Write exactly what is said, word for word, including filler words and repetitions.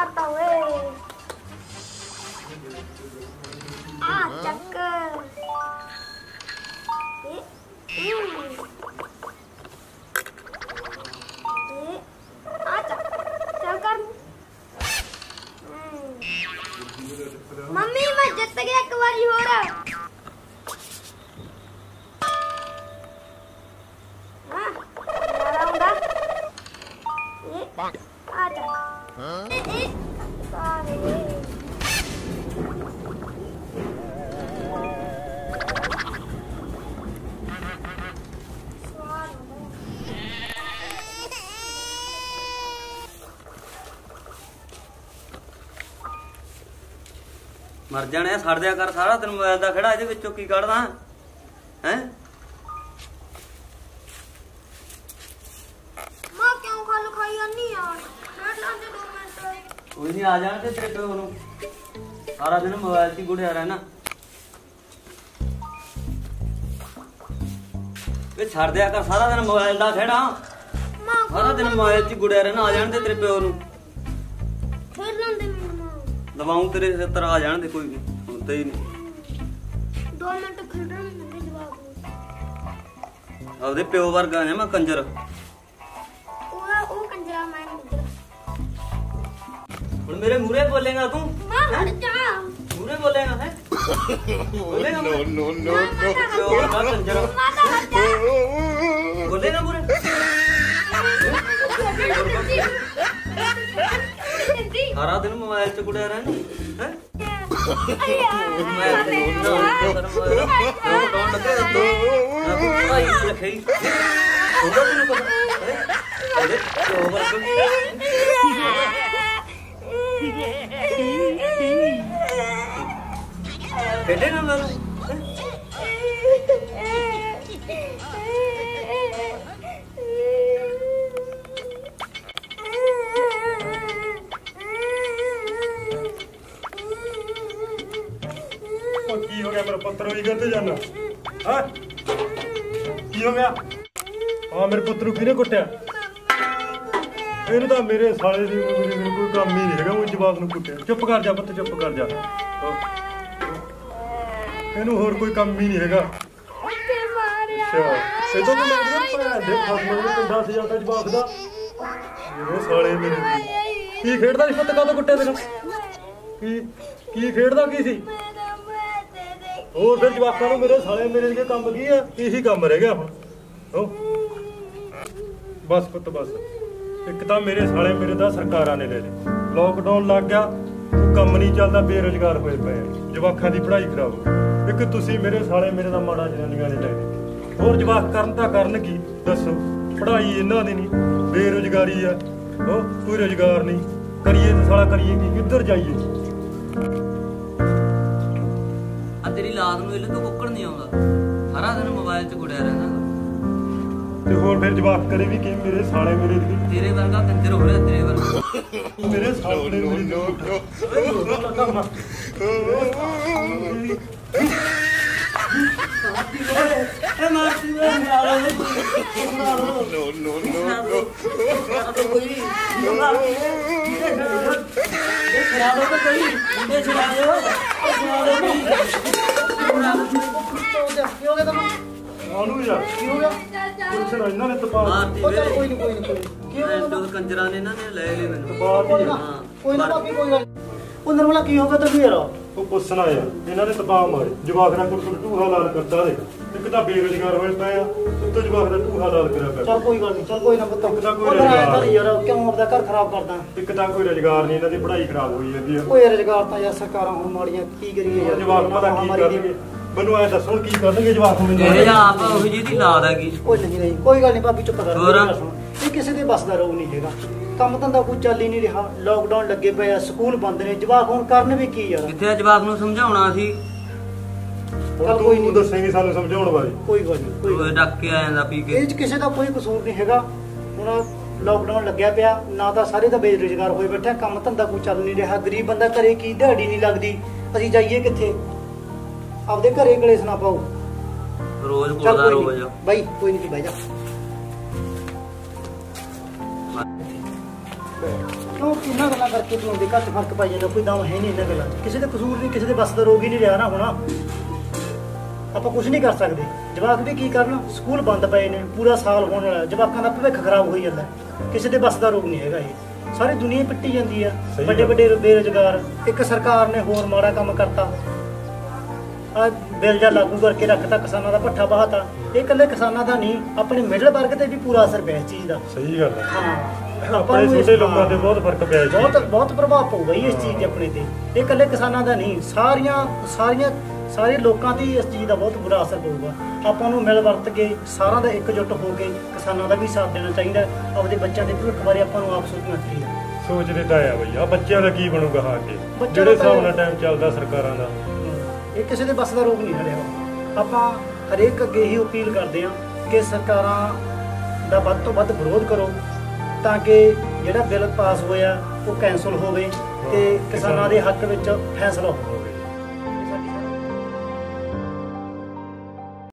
मारता हुए आ चक्कर ए ए आ चल कर मम्मी मैं जित गया एक बारी हो रहा हां आऊंगा ये आ जा मर जाने छड़ दिया कर सारा दिन मोबाइल का खड़ा ये की कढ़दा है मां क्यों खा खाई नहीं यार बैठ लांदे दो मिनट कोई नहीं आ जाने ते तेरे प्यो नूं सारा दिन मोबाइल च गुड़िया रहना वे छड़ दिया कर सारा दिन मोबाइल का खड़ा सारा दिन मोबाइल च गुड़िया रहना आ जाने ते तेरे प्यो नूं फिर लांदे दवाऊं तेरे सिर आ जाने दे कोई नहीं होता ही नहीं दो मिनट खेलना मेरे जवाब आपदे प्यो वर्गा है मैं कंजर ओ ओ कंजरा मैं हुण मेरे मूरे बोलेगा तू मां हट जा मूरे बोलेगा है बोलेगा नो नो नो प्यो वर्गा कंजर माता हट जा बोलेगा मूरे सारा दिन मोबाइल च गुड़िया रहना हैं मैं लॉकडाउन लगे तो ना कोई पढ़ाई लिखाई होगा तेन पता अरे ओवर खेले ना मैं की हो गया मेरा पुत्र ही करते जाना हाँ की हो गया हाँ मेरे पुत्र किने कुटिया ਇਹਨੂੰ ਤਾਂ ਮੇਰੇ ਸਾਲੇ ਦੀ ਮੇਰੇ ਕੋਈ ਕੰਮ ਹੀ ਨਹੀਂ ਹੈਗਾ ਉਹ ਜਵਾਬ ਨੂੰ ਕੁੱਟਿਆ ਚੁੱਪ ਕਰ ਜਾ ਪੁੱਤ ਚੁੱਪ ਕਰ ਜਾ ਇਹਨੂੰ ਹੋਰ ਕੋਈ ਕੰਮ ਹੀ ਨਹੀਂ ਹੈਗਾ ਉੱਤੇ ਮਾਰਿਆ ਅੱਛਾ ਇਹ ਤਾਂ ਮੈਂ ਲੱਗਦਾ ਭੈਣ ਦੇ ਫਸਲ ਨੂੰ ਦਸ ਹਜ਼ਾਰ ਦਾ ਜਵਾਬ ਦਾ ਮੇਰੇ ਸਾਲੇ ਮੇਰੇ ਕੀ ਖੇਡਦਾ ਸੀ ਪੁੱਤ ਕਾਹਤੋਂ ਕੁੱਟਿਆ ਤੈਨੂੰ ਕੀ ਕੀ ਖੇਡਦਾ ਕੀ ਸੀ ਹੋਰ ਫਿਰ ਜਵਾਕਾਂ ਨੂੰ ਮੇਰੇ ਸਾਲੇ ਮੇਰੇ ਦੇ ਕੰਮ ਕੀ ਆ ਇਹੀ ਕੰਮ ਰਹਿ ਗਿਆ ਹੁਣ ਹੋ ਬਸ ਪੁੱਤ ਬਸ ਇੱਕ ਤਾਂ ਮੇਰੇ ਸਾਲੇ ਮੇਰੇ ਦਾ ਸਰਕਾਰਾਂ ਨੇ ਲੈ ਲਏ ਲੋਕਡਾਊਨ ਲੱਗ ਗਿਆ ਕੰਮ ਨਹੀਂ ਚੱਲਦਾ ਬੇਰੁਜ਼ਗਾਰ ਹੋਏ ਪਏ ਜਵਾਕਾਂ ਦੀ ਪੜ੍ਹਾਈ ਖਰਾਬ ਹੋ ਗਈ ਇੱਕ ਤੁਸੀਂ ਮੇਰੇ ਸਾਲੇ ਮੇਰੇ ਦਾ ਮਾੜਾ ਜਨਾਨੀਆਂ ਨੇ ਲੈ ਲਏ ਹੋਰ ਜਵਾਕ ਕਰਨ ਤਾਂ ਕਰਨ ਕੀ ਦੱਸੋ ਪੜ੍ਹਾਈ ਇਹਨਾਂ ਦੀ ਨਹੀਂ ਬੇਰੁਜ਼ਗਾਰੀ ਆ ਹੋ ਕੋਈ ਰੁਜ਼ਗਾਰ ਨਹੀਂ ਕਰੀਏ ਤਾਂ ਸਾਲਾ ਕਰੀਏ ਕੀ ਕਿੱਧਰ ਜਾਈਏ तेरी लाद नूं इल्ल तो कुक्कड़ नहीं आउंदा सारा दिन मोबाइल च गुड़िया रहना ਤੇ ਹੋਰ ਫਿਰ ਜਵਾਬ ਕਰੇ ਵੀ ਕਿ ਮੇਰੇ ਸਾਲੇ ਮੇਰੇ ਦੀ तेरे वर्गा कंजर हो रहा तेरे वर्गा ਮੇਰੇ ਸਾਲੇ नो नो ए मारती है मारो नो नो नो तो कोई मार ये छड़ा दो तो कोई ये छड़ा दो छड़ा दो क्यों गया तुम ਆਨੂੰ ਯਾਰ क्यों गया ਕੁਛ ਨਾ ਇਹਨਾਂ ਨੇ ਤਪਾ मारती ओ चल है कोई नहीं कोई नहीं कोई क्यों मैं तो कंजरा ने ना ने ले ले मैंने कोई ना कोई ना बाकी कोई गल ओ निर्मला की होगा तो यार ਉਹ ਪੁੱਛਣਾ ਯਾਰ ਇਹਨਾਂ ਨੇ ਤਪਾ ਮਾਰੇ ਜਵਾਕ ਦਾ ਕੋਈ ਟੂਹਾ ਲਾਲ ਕਰਦਾ ਦੇ ਇੱਕ ਤਾਂ ਬੇਰੁਜ਼ਗਾਰ ਹੋਏ ਪਏ ਆ ਉੱਤੋਂ ਜਵਾਕ ਦਾ ਟੂਹਾ ਲਾਲ ਕਰਿਆ ਪਿਆ चल कोई गल नहीं चल कोई ना बता ਇੱਕ ਤਾਂ ਕੋਈ यार ਰੁਜ਼ਗਾਰ यार क्यों अपना घर खराब करदा ਇੱਕ ਤਾਂ ਕੋਈ ਰੁਜ਼ਗਾਰ ਨਹੀਂ ਇਹਨਾਂ ਦੀ ਪੜ੍ਹਾਈ ਖਰਾਬ ਹੋਈ ਜਾਂਦੀ ਆ ਓਏ ਰੁਜ਼ਗਾਰ ਤਾਂ ਯਾਰ ਸਰਕਾਰਾਂ ਹੁਣ ਮਾੜੀਆਂ ਕੀ ਕਰੀਏ ਯਾਰ ਜਵਾਕ ਪਤਾ ਕੀ ਕਰਨਗੇ ਮੈਨੂੰ ਐ ਦੱਸੋ ਕੀ ਕਰਨਗੇ ਜਵਾਕ ਮੈਨੂੰ तेरे आप ओही जी दी लाद हैगी ਓਏ ਨਹੀਂ ਨਹੀਂ ਕੋਈ ਗੱਲ ਨਹੀਂ ਭਾਬੀ ਚੁੱਪ ਕਰ ਹੋਰ? ਮੇਰੀ ਗੱਲ ਸੁਣ। ਇਹ ਕਿਸੇ ਦੇ ਬਸ ਦਾ ਰੋਗ ਨਹੀਂ ਹੈਗਾ ਕੰਮ ਧੰਦਾ ਕੋਈ ਚੱਲ ਹੀ ਨਹੀਂ ਰਿਹਾ ਲੋਕਡਾਊਨ ਲੱਗੇ ਪਏ ਆ ਸਕੂਲ ਬੰਦ ਨੇ ਜਵਾਕ ਹੁਣ ਕਰਨ ਵੀ ਕੀ ਯਾਰ किथे जवाब ਨੂੰ ਸਮਝਾਉਣਾ ਸੀ ਹੁਣ ਤੂੰ ਦੱਸੇਂਗੀ ਸਾਨੂੰ ਸਮਝਾਉਣ ਬਾਰੇ ਕੋਈ ਗੱਲ ਨਹੀਂ ਕੋਈ ਉਹ ਗੱਲ ਡੱਕ ਕੇ ਆ ਜਾਂਦਾ ਪੀ ਨਹੀਂ। ਕੇ ਇਹ 'ਚ ਕਿਸੇ ਦਾ ਕੋਈ ਕਸੂਰ ਨਹੀਂ ਹੈਗਾ ਹੁਣ ਲੋਕਡਾਊਨ ਲੱਗਿਆ ਪਿਆ ਨਾ ਤਾਂ ਸਾਰੇ ਤਾਂ ਬੇਰੁਜ਼ਗਾਰ ਹੋਏ ਬੈਠੇ ਆ, ਕੰਮ ਧੰਦਾ ਕੋਈ ਚੱਲ ਨਹੀਂ ਰਿਹਾ ਗਰੀਬ ਬੰਦਾ ਘਰੇ ਕੀ ਦਿਹਾੜੀ ਨਹੀਂ ਲੱਗਦੀ ਅਸੀਂ ਜਾਈਏ ਕਿੱਥੇ ਆਪਦੇ ਘਰੇ ਕਲੇਸ਼ ਨਾ ਪਾਓ ਰੋਜ਼ ਚੱਲ ਕੋਲਦਾ ਕੋਈ ਰੋਜ਼ ਨਹੀਂ ਬਾਈ ਕੋਈ ਨਹੀਂ ਬਹਿ ਜਾ ਕਿਉਂ ਕਿੰਨਾ ਗੱਲਾਂ ਕਰਕੇ ਤੂੰ ਦੇ ਘੱਟ ਫਰਕ ਪਾਈ ਜਾਂਦਾ, ਕੋਈ ਦਮ ਹੈ ਨਹੀਂ ਇਹਨਾਂ ਗੱਲਾਂ 'ਚ। ਕਿਸੇ ਦੇ ਕਸੂਰ ਨਹੀਂ, ਕਿਸੇ ਦੇ ਬਸ ਦਾ ਰੋਗ ਹੀ ਨਹੀਂ ਰਿਹਾ ਨਾ ਹੁਣ। ਆਪਾਂ ਕੁਝ ਨਹੀਂ ਕਰ ਸਕਦੇ। ਜਵਾਕ ਵੀ ਕੀ ਕਰਨ, ਸਕੂਲ ਬੰਦ ਪਏ ਨੇ, ਪੂਰਾ ਸਾਲ ਹੋਣ ਵਾਲਾ, ਜਵਾਕਾਂ ਦਾ ਭਵਿੱਖ ਖਰਾਬ ਹੋਈ ਜਾਂਦਾ। ਕਿਸੇ ਦੇ ਬਸ ਦਾ ਰੋਗ ਨਹੀਂ ਹੈਗਾ ਇਹ। ਸਾਰੀ ਦੁਨੀਆ ਪਿੱਟੀ ਜਾਂਦੀ ਆ, ਵੱਡੇ ਵੱਡੇ ਬੇਰੁਜ਼ਗਾਰ। ਇੱਕ ਸਰਕਾਰ ਨੇ ਹੋਰ ਮਾੜਾ ਕੰਮ ਕਰਤਾ, ਆ ਬਿੱਲ ਜਾਂ ਲਾਗੂ ਕਰਕੇ ਰੱਖਤਾ, ਕਿਸਾਨਾਂ ਦਾ ਭੱਠਾ ਬਹਾਤਾ। ਇਹ ਇਕੱਲੇ ਕਿਸਾਨਾਂ ਦਾ ਨਹੀਂ, ਆਪਣੇ ਮਿਡਲ ਵਰਗ ਤੇ ਵੀ ਪੂਰਾ ਅਸਰ ਪਿਆ ਇਸ ਚੀਜ਼ ਦਾ। ਸਹੀ ਗੱਲ ਹੈ। ਹਾਂ, ਆਪਣੇ ਛੋਟੇ ਲੋਕਾਂ ਤੇ ਬਹੁਤ ਫਰਕ ਪਿਆ ਜੀ। ਬਹੁਤ ਬਹੁਤ ਪ੍ਰਭਾਵ ਪਊਗਾ ਜੀ ਇਸ ਚੀਜ਼ ਦੇ ਆਪਣੇ ਤੇ। ਇਹ ਇਕੱਲੇ ਕਿਸਾਨਾਂ ਦਾ ਨਹੀਂ, ਸਾਰੀਆਂ ਸਾਰੀਆਂ ਸਾਰੇ ਲੋਕਾਂ ਤੇ ਇਸ ਚੀਜ਼ ਦਾ ਬਹੁਤ ਬੁਰਾ ਅਸਰ ਪਊਗਾ। ਆਪਾਂ ਨੂੰ ਮਿਲ ਵਰਤ ਕੇ ਸਾਰਿਆਂ ਦਾ ਇਕਜੁੱਟ ਹੋ ਕੇ ਕਿਸਾਨਾਂ ਦਾ ਵੀ ਸਾਥ ਦੇਣਾ ਚਾਹੀਦਾ। ਆਪਦੇ ਬੱਚਿਆਂ ਦੇ ਭਵਿੱਖ ਬਾਰੇ ਆਪਾਂ ਨੂੰ ਆਪ ਸੋਚਣਾ ਚਾਹੀਦਾ। ਸੋਚਦੇ ਤਾਂ ਆ ਬਈ, ਆ ਬੱਚਿਆਂ ਦਾ ਕੀ ਬਣੂਗਾ ਹਾਂ ਅੱਗੇ, ਬੱਚਿਆਂ ਜਿਹੜੇ ਦਾ ਹਿਸਾਬ ਨਾਲ ਟਾਈਮ ਚੱਲਦਾ ਸਰਕਾਰਾਂ ਦਾ। ਇਹ ਕਿਸੇ ਦੇ ਬਸ ਦਾ ਰੋਗ ਨਹੀਂ ਰਿਹਾ। ਆਪਾਂ ਹਰੇਕ ਅੱਗੇ ਹੀ ਅਪੀਲ ਕਰਦੇ ਹਾਂ ਕਿ ਸਰਕਾਰਾਂ ਦਾ ਵੱਧ ਤੋਂ ਵੱਧ ਵਿਰੋਧ ਕਰੋ, ਤਾਂ ਕਿ ਜਿਹੜਾ ਬਿੱਲ ਪਾਸ ਹੋਇਆ ਉਹ ਕੈਂਸਲ ਹੋਵੇ ਤੇ ਕਿਸਾਨਾਂ ਦੇ ਹੱਕ ਵਿੱਚ ਫੈਸਲਾ ਹੋਵੇ।